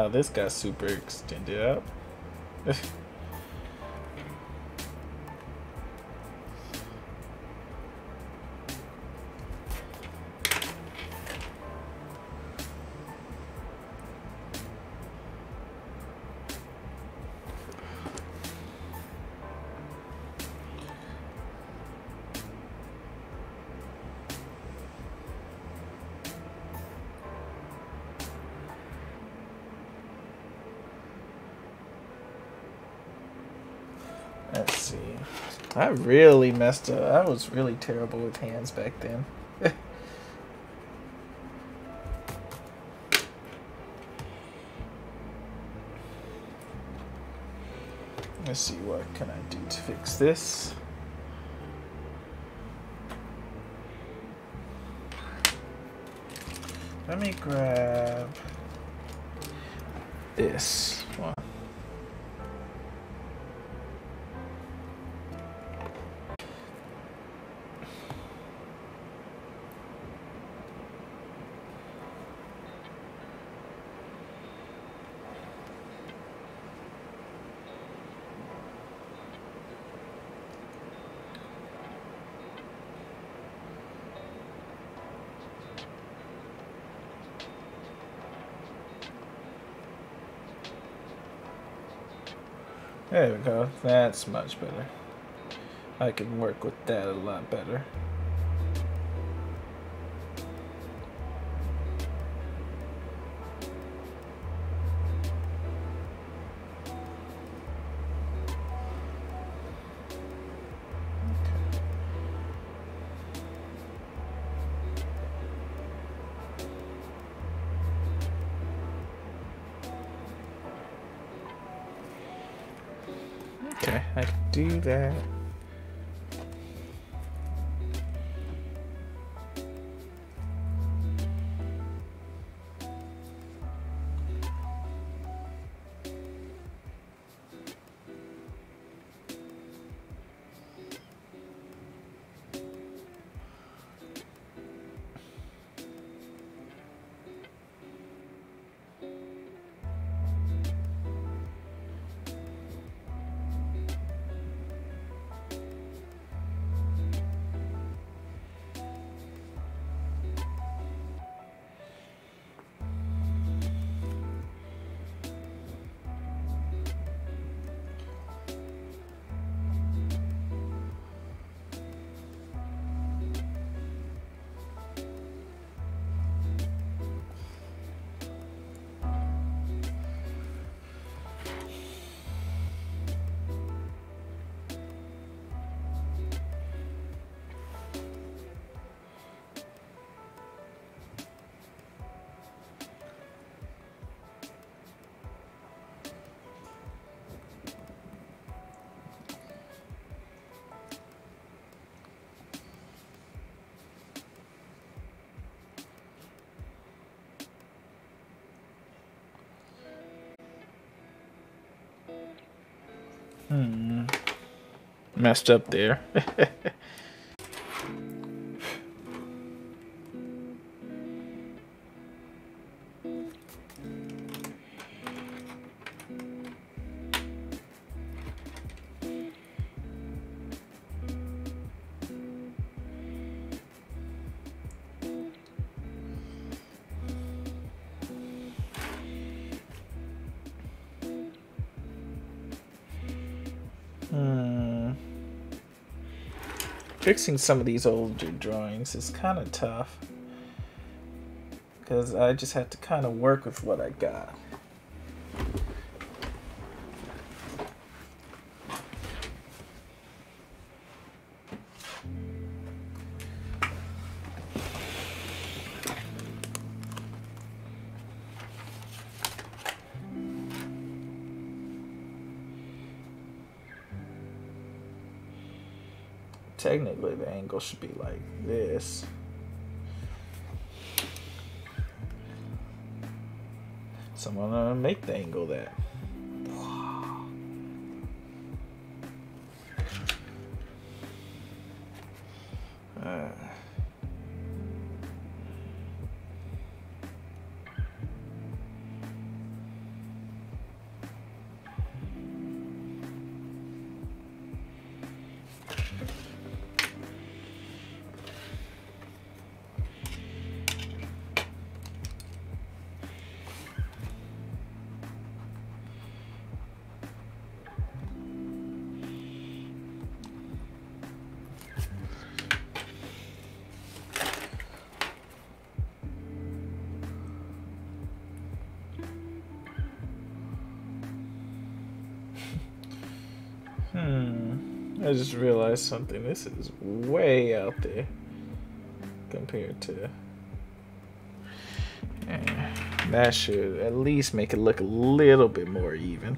this got super extended up. Let's see. I really messed up. I was really terrible with hands back then. Let's see, what can I do to fix this? Let me grab this one. There we go. That's much better. I can work with that a lot better. Okay, I can do that. Messed up there. Fixing some of these older drawings is kind of tough because I just have to kind of work with what I got. Technically, the angle should be like this. So I'm gonna make the angle that. I just realized something. This is way out there compared to. That should at least make it look a little bit more even.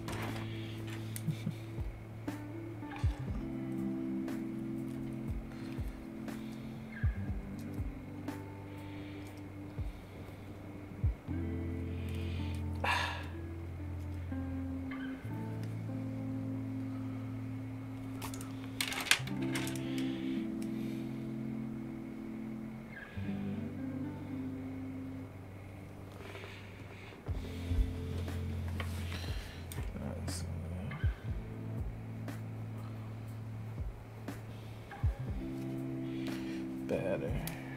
Better.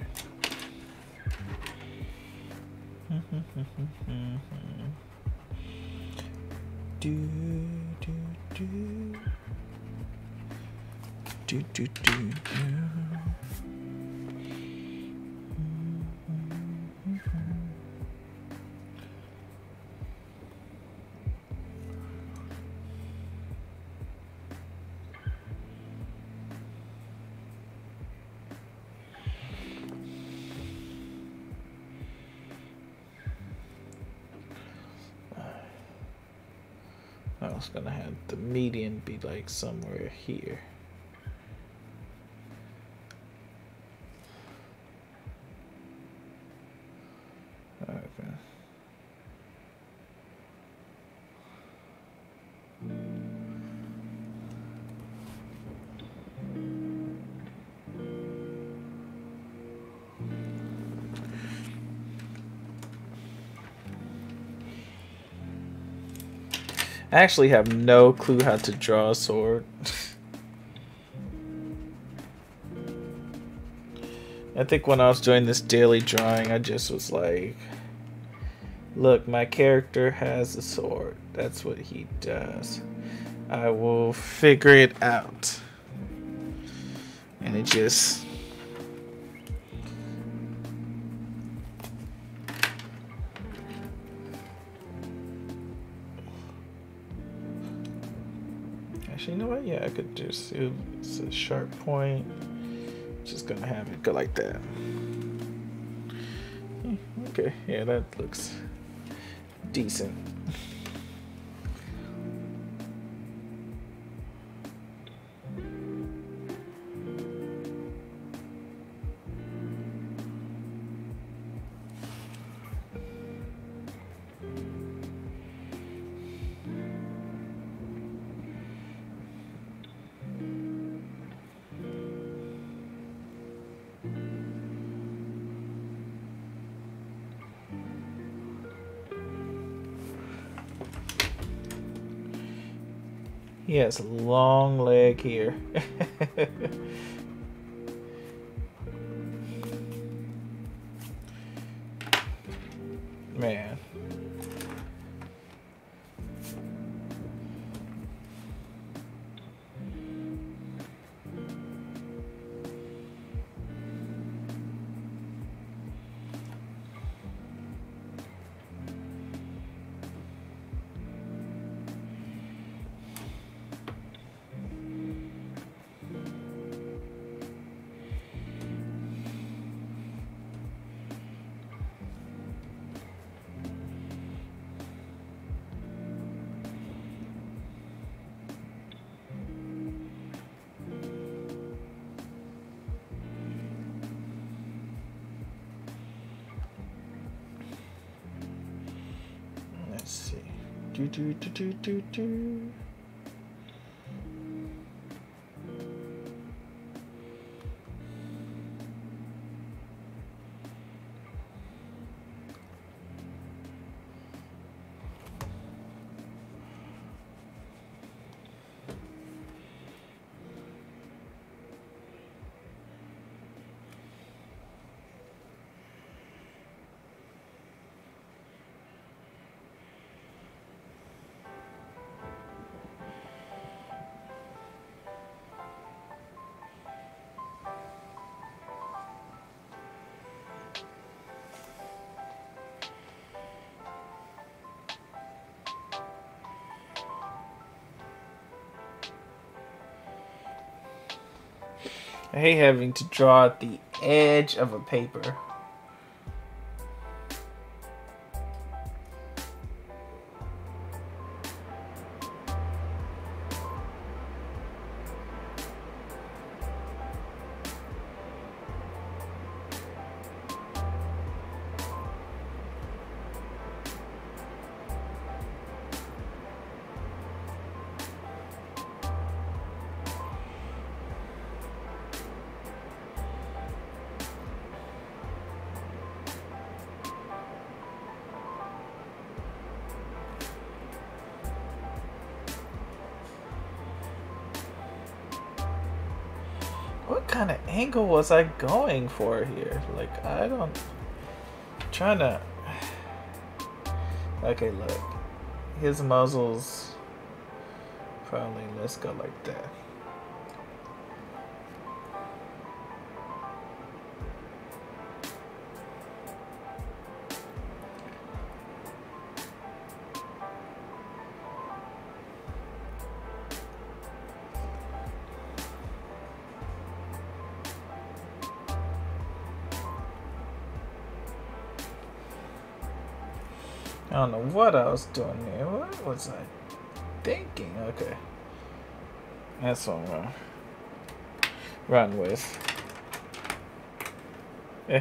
do do do do do do. I was gonna have the median be like somewhere here. Okay. I actually have no clue how to draw a sword. I think when I was doing this daily drawing, I just was like, look, my character has a sword. That's what he does. I will figure it out. And it just... Actually, you know what? Yeah, I could just... It's a sharp point. Just gonna have it go like that. Okay, yeah, that looks decent. He has a long leg here. Man. Let's see. Do. I hate having to draw at the edge of a paper. What kind of angle was I going for here? Like, I don't... I'm trying to... Okay, look. His muzzle's... Probably, let's go like that. I don't know what I was doing there. What was I thinking? Okay. That's what I'm gonna run with. Eh.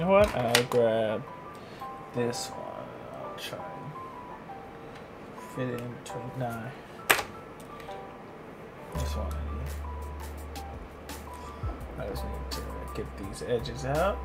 know what? I'll grab this one. I'll try and fit it in between. Nah. This one I just need to get these edges out.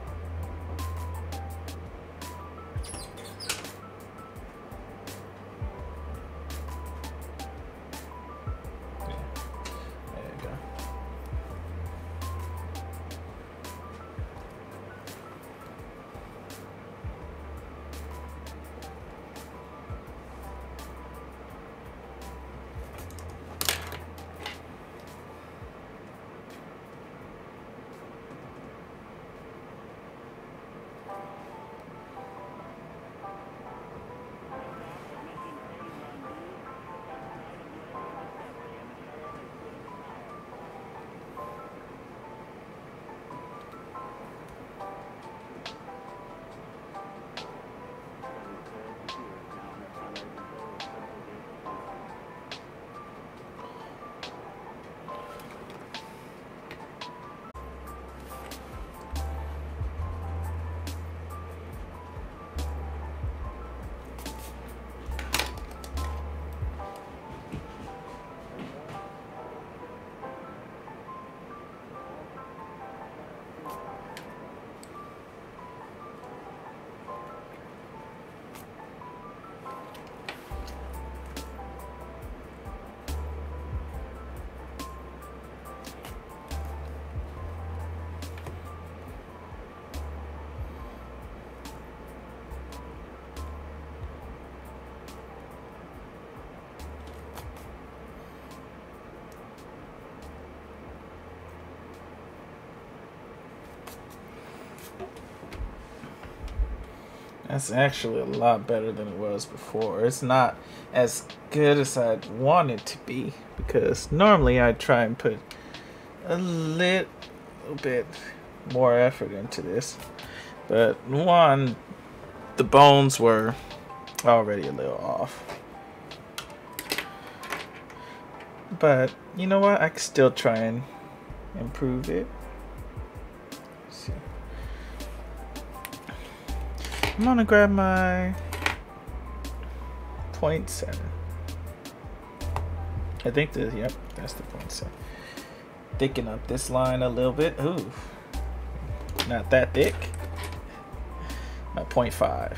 That's actually a lot better than it was before. It's not as good as I'd want it to be, because normally I try and put a little bit more effort into this. But one, the bones were already a little off. But you know what? I can still try and improve it. Let's see. I'm gonna grab my 0.7. I think this, yep, that's the 0.7. Thicken up this line a little bit. Ooh, not that thick. My 0.5.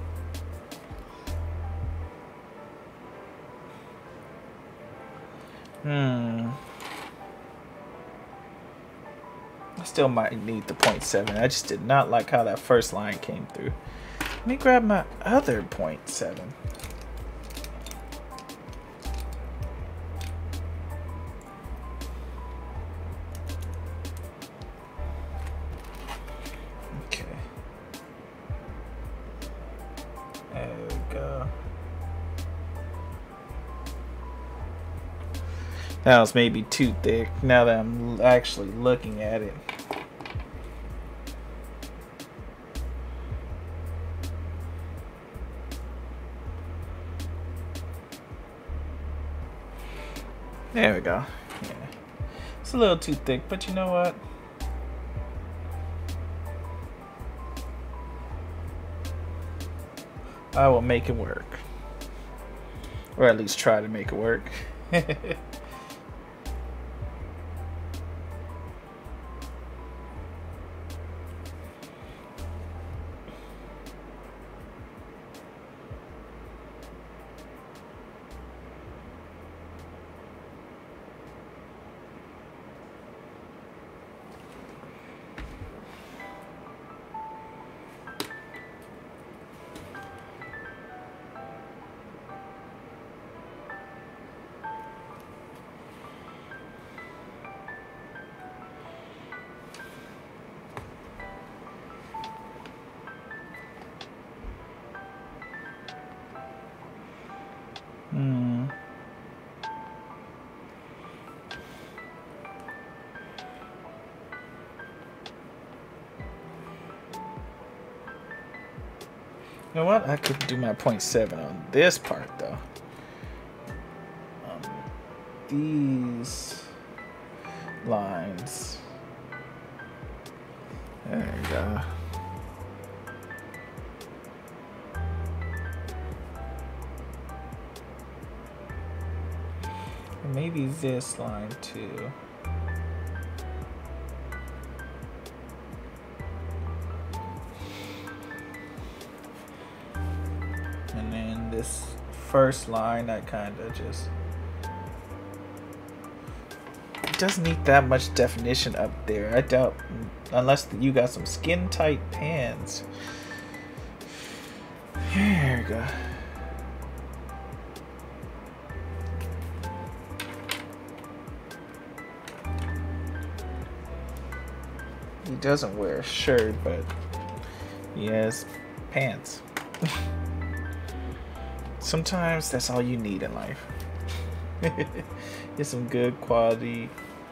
I still might need the 0.7. I just did not like how that first line came through. Let me grab my other 0.7. Okay. There we go. That was maybe too thick now that I'm actually looking at it. There we go. Yeah. It's a little too thick, but you know what? I will make it work. Or at least try to make it work. You know what? I could do my 0.7 on this part though. These lines. There you go. Maybe this line too. And then this first line, I kind of just... It doesn't need that much definition up there. I doubt, unless you got some skin tight pants. Here we go. He doesn't wear a shirt, but he has pants. Sometimes that's all you need in life. Get some good quality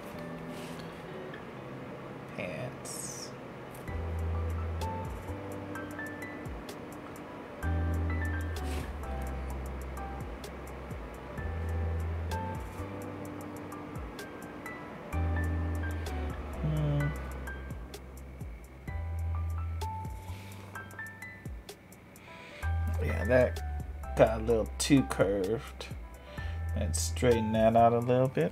pants. Yeah, that got a little too curved. Let's straighten that out a little bit.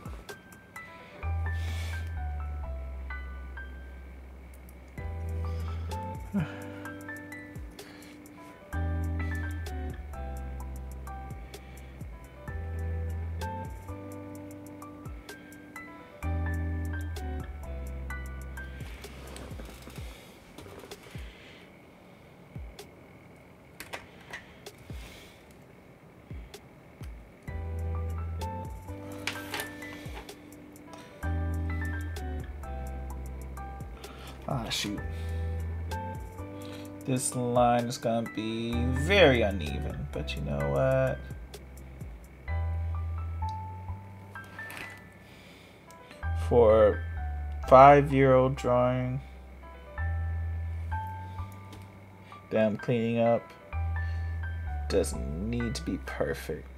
Ah, shoot. This line is gonna be very uneven, but you know what? For a 5-year-old drawing that I'm cleaning up, doesn't need to be perfect.